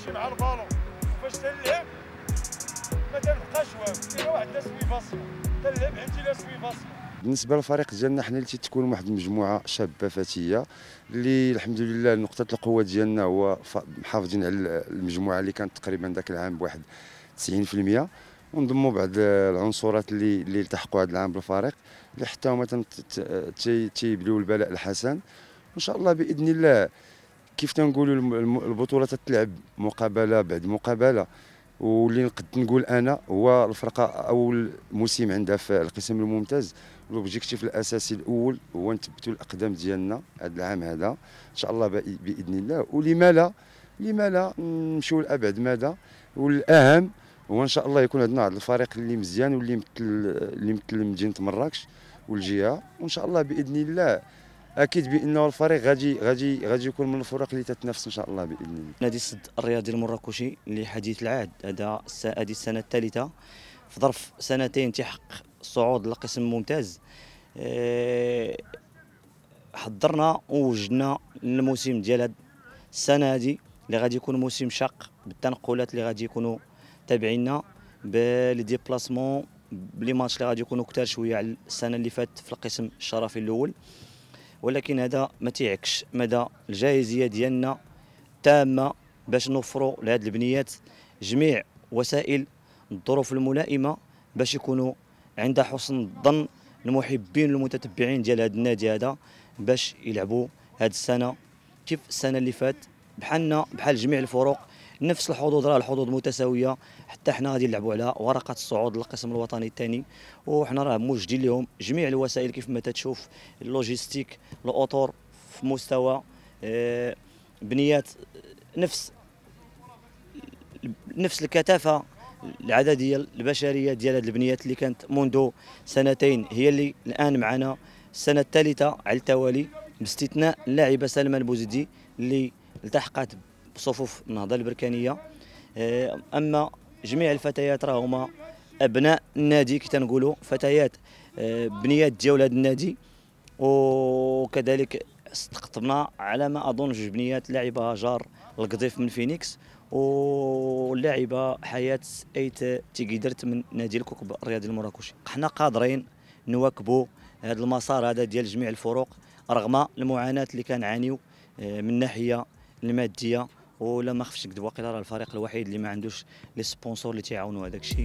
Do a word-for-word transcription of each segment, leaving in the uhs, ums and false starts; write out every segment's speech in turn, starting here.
كنمشي مع البالون فاش تنلعب ما تنبقاش واقف، كاينه واحد الناس ويباصيه تنلعب عندي ناس ويباصيه. بالنسبه للفريق ديالنا حنا اللي تتكون واحد المجموعه شابه فتيه اللي الحمد لله نقطه القوه ديالنا هو محافظين على المجموعه اللي كانت تقريبا ذاك العام بواحد تسعين في المية، ونضموا بعض العنصرات اللي اللي التحقوا هذا العام بالفريق اللي حتى هما تيبليو البلاء الحسن. وان شاء الله باذن الله كيف تنقولوا البطوله تتلعب مقابله بعد مقابله، واللي نقد نقول انا هو الفرقه اول موسم عندها في القسم الممتاز، الاوبجيكتيف الاساسي الاول هو نثبتوا الاقدام ديالنا هذا العام هذا ان شاء الله باذن الله. ولما لا لما لا نمشيو لابعد مدى، والاهم هو ان شاء الله يكون عندنا واحد الفريق اللي مزيان واللي يمثل اللي يمثل مدينه مراكش والجهه، وان شاء الله باذن الله اكيد بانه الفريق غادي غادي غادي يكون من الفرق اللي تتنافس ان شاء الله باذن الله. نادي السد الرياضي المراكشي اللي حديث العهد، هذا هذه السنه الثالثه في ظرف سنتين تحقق الصعود للقسم الممتاز. حضرنا ووجدنا الموسم ديال هذه السنه هذه اللي غادي يكون موسم شاق بالتنقلات اللي غادي يكونوا تابعينا بلي ديبلاسمون بلي ماتش اللي غادي يكونوا كثار شويه على السنه اللي فاتت في القسم الشرفي الاول، ولكن هذا ما تيعكش مدى الجاهزيه ديالنا تامه باش نوفروا لهذه البنيات جميع وسائل الظروف الملائمه باش يكونوا عند حسن الظن المحبين والمتتبعين ديال هذا النادي هذا باش يلعبوا هذه السنه كيف السنه اللي فات بحالنا بحال جميع الفرق، نفس الحظوظ راه الحظوظ متساويه، حتى حنا غادي نلعبوا على ورقه الصعود للقسم الوطني الثاني، وحنا راه موجدين لهم جميع الوسائل كيف ما تتشوف، اللوجيستيك الاطر في مستوى آه بنيات نفس نفس الكثافه العدديه البشريه ديال هذه البنيات اللي كانت منذ سنتين هي اللي الان معنا السنه الثالثه على التوالي، باستثناء اللاعبه سلمى البوزيدي اللي التحقت بصفوف النهضه البركانيه. اما جميع الفتيات راه هما ابناء النادي كي تنقولوا فتيات بنيات ديال هذا النادي، وكذلك استقطبنا على ما اظن جوج بنيات، لاعبه هاجر القضيف من فينيكس واللاعبه حياه ايت تيقدرت من نادي الكوكب الرياضي المراكشي. حنا قادرين نواكبوا هذا المسار هذا ديال جميع الفرق رغم المعاناه اللي كنعانيو من الناحيه الماديه، ولا ما خفتش نكذب واقيلا راه الفريق الوحيد اللي ما عندوش لي سبونسور اللي تيعاونوا هذاك الشيء.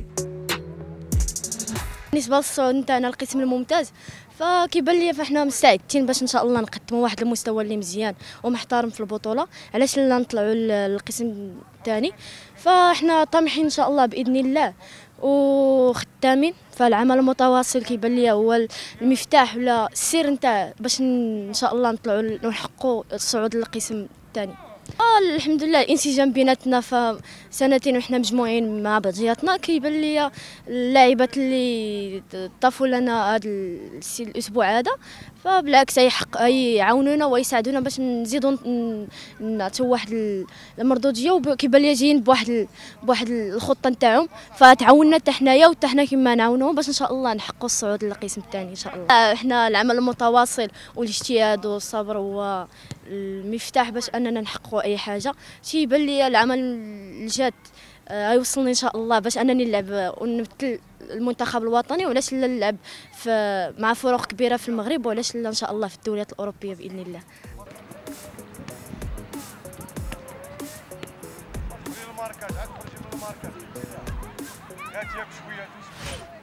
بالنسبه للصعود نتاعنا القسم الممتاز فكيبان لي فاحنا مستعدين باش ان شاء الله نقدموا واحد المستوى اللي مزيان ومحترم في البطوله، علاش لا نطلعوا للقسم الثاني. فاحنا طامحين ان شاء الله باذن الله وخدامين، فالعمل المتواصل كيبان لي هو المفتاح ولا السر نتاع باش ان شاء الله نطلعوا نحققوا الصعود للقسم الثاني. آه الحمد لله الانسجام بيناتنا فسنتين وحنا مجموعين مع بعضياتنا، كيبان لي اللاعبات اللي طافوا لنا هذا الاسبوع هذا فبالعكس يحق يعاونونا ويساعدونا باش نزيدوا نعطيو واحد المردوديه، وكيبان لي جايين بواحد بواحد الخطه نتاعهم، فتعاوننا حتى حنايا وحتى حنا كما نعاونوهم باش ان شاء الله نحققوا الصعود للقسم الثاني ان شاء الله. احنا العمل المتواصل والاجتهاد والصبر هو المفتاح باش اننا نحققوا اي حاجه. تيبان لي العمل الجاد غيوصلني ان شاء الله باش انني نلعب ونمثل المنتخب الوطني، وعلاش لا نلعب في مع فرق كبيره في المغرب، وعلاش لا ان شاء الله في الدوريات الاوروبيه باذن الله. الماركات عاد خرجي من الماركات هاتيها بشويه